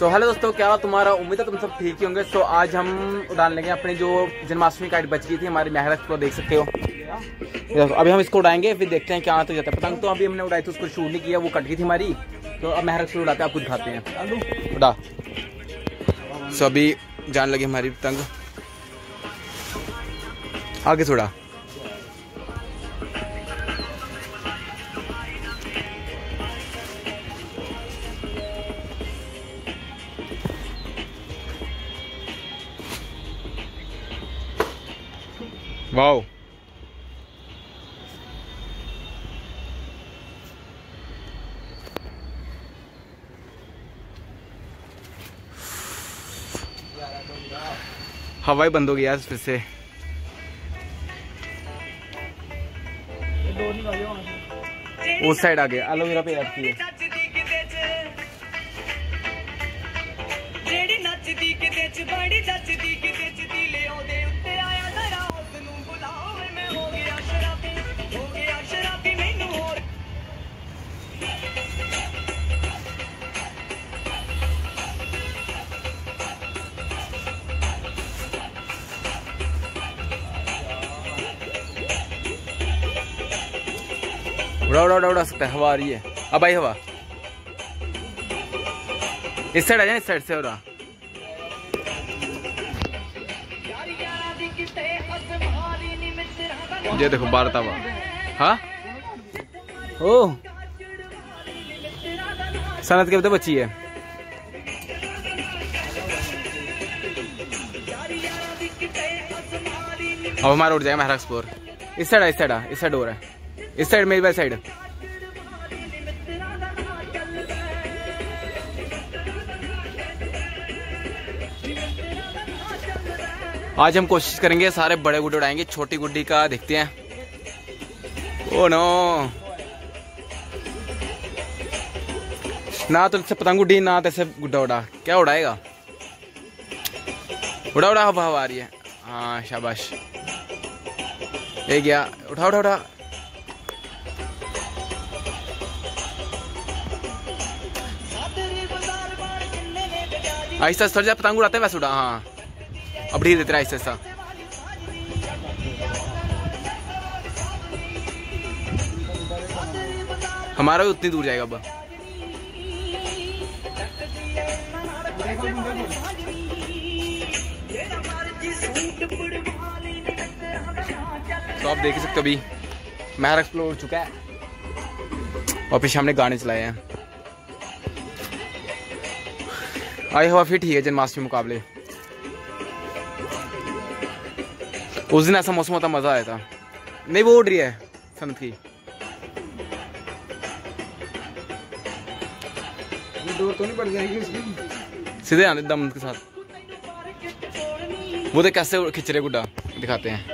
So hello दोस्तों, क्या हुआ तुम्हारा? उम्मीद है तुम सब ठीक ही होंगे। सो आज हम उड़ान लेंगे अपनी जो जन्माष्टमी काइट बच गई थी हमारी महरत को, देख सकते हो। अभी हम इसको उड़ाएंगे, फिर देखते हैं क्या तो जाता है। पतंग तो अभी हमने उड़ाई थी, उसको शूट नहीं किया, वो कट गई थी हमारी। तो अब महरत से उड़ाते हैं, आप खुद खाते हैं। उड़ा। सो अभी जान लगी हमारी पतंग, आगे थोड़ा। वाओ, हवा ही बंद हो गया फिर से। उस साइड आ गया, एलोवेरा पे रखी है। उड़ा उड़ा उड़ा सकता है, हवा आ रही है। अब आई हवा, इस साइड आ जाए, इस साइड से उड़ा। ये देखो बारता हुआ। हाँ ओ सनत के बता बची है। अब हमारा उड़ जाएगा महरा एक्सप्लोर। इस साइड इस साइड इस साइड हो रहा है, इस साइड मेरी साइड। आज हम कोशिश करेंगे सारे बड़े गुड्डे उड़ाएंगे, छोटी गुड्डी का देखते हैं। ओ नो, ना तो इससे पतंग उड़ी, ना तो इससे गुड्डा उड़ा। क्या उड़ाएगा? उड़ा उड़ा, हवा आ रही है। हाँ शाबाश, ये गया। उठा उठा उठा। आहिस्ता सर जा, पतंग उड़ाते हैं वैसे उड़ा। हाँ अब ढील देते रहा आहिस्ता आहिस्ता। हमारा भी उतनी दूर जाएगा अब। तो आप देख सकते हो अभी महर एक्सप्लोर हो चुका है और पीछे हमने गाने चलाए हैं। आई हवा फिर ठीक है जन्माष्टमी मुकाबले। उस दिन ऐसा मौसम होता, मजा आया था। नहीं वो उड़ रही है सनत की। डोर तो नहीं पड़ जाएगी उसकी? सीधे आने दम के साथ। वो तो कैसे खिंच रहे गुड्डा, दिखाते हैं।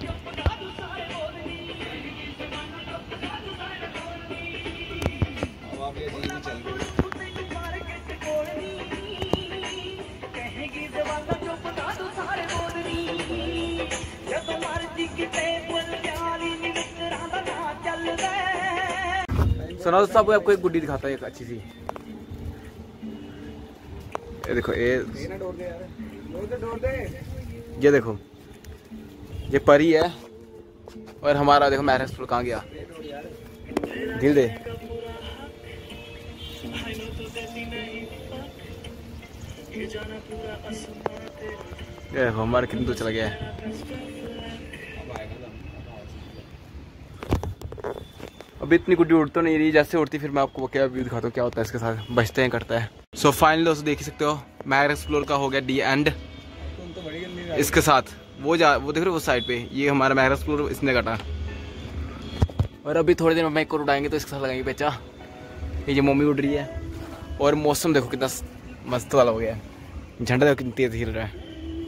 सुना दोस्तों, आपको एक गुड्डी दिखाता है, एक अच्छी सी। ये देखो, ये देखो, ये परी है। और हमारा देखो महर एक्सप्लोर कहाँ गया, दिल दे। ये देखो हमारा कितनी दूर चला गया है। अभी इतनी गुड्डी उड़ तो नहीं रही, जैसे उड़ती फिर मैं आपको क्या व्यू दिखाता हूँ क्या होता है इसके साथ, बचते हैं करता है। सो फाइनली दोस्तों देख ही सकते हो महर एक्सप्लोर का हो गया डी एंड। इसके साथ वो देख रहे हो उस साइड पे, ये हमारा महर एक्सप्लोर इसने काटा। और अभी थोड़ी देर में मैं एक और उड़ाएंगे तो इसके साथ लगाएंगे पेचा। ये मम्मी उड़ रही है और मौसम देखो कितना मस्त वाला हो गया है। झंडा देखो कितनी तेज हिल रहा है।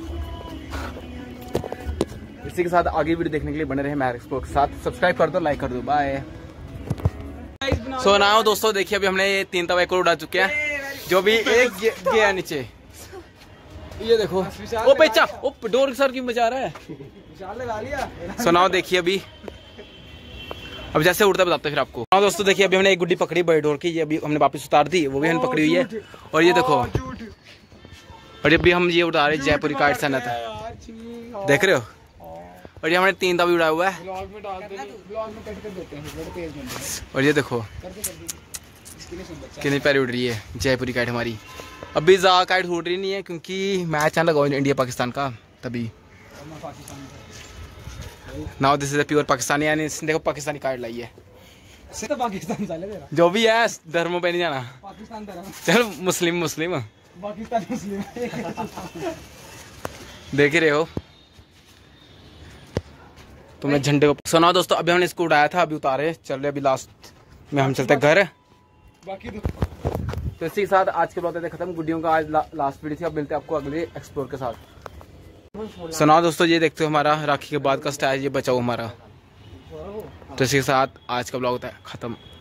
इसी के साथ आगे वीडियो देखने के लिए बने रहे महर एक्सप्लोर के साथ। सब्सक्राइब कर दो, लाइक कर दो, बाय। सो ना दोस्तों देखिए अभी हमने ये 3 तवा एक और उड़ा चुके हैं, जो भी एक गया नीचे। ये देखो ओ पेचा, ओ डोर सर की मजा आ रहा है। सुनाओ देखिए अभी अब जैसे उड़ता बताते फिर आपको। हाँ दोस्तों देखिए अभी हमने एक गुड्डी पकड़ी बड़ी डोर की, ये अभी हमने वापस उतार दी, वो भी हमने पकड़ी हुई है। और ये देखो और अभी हम ये उड़ा रहे जयपुरी काइट सनत, देख रहे हो। और ये हमने 3 भी उड़ाया हुआ है। और ये देखो कितनी प्यारी उड़ रही है जयपुरी काइट हमारी। अभी ज़्यादा काइट उड़ रही नहीं है क्योंकि मैच आने लगा इंडिया पाकिस्तान का, तभी now this is a pure Pakistani, यानी देखो पाकिस्तानी काइट लाई है। तो पाकिस्तान साले तेरा जो भी है धर्मों पे नहीं जाना, पाकिस्तान धर्म, चल मुस्लिम मुस्लिम पाकिस्तान मुस्लिम। देख ही रहे हो तुमने झंडे को। सुना दोस्तों, अभी हमने इसको उड़ाया था, अभी उतारे, चल रहे अभी लास्ट में हम चलते घर। बाकी तो इसी के साथ आज के ब्लॉग खत्म। गुड्डियों का आज लास्ट वीडियो थी। अब मिलते हैं आपको अगले एक्सप्लोर के साथ। सुना दोस्तों, ये देखते हो हमारा राखी के बाद का स्टाइल, ये बचाओ हमारा। तो इसी के साथ आज का ब्लॉग होता है खत्म।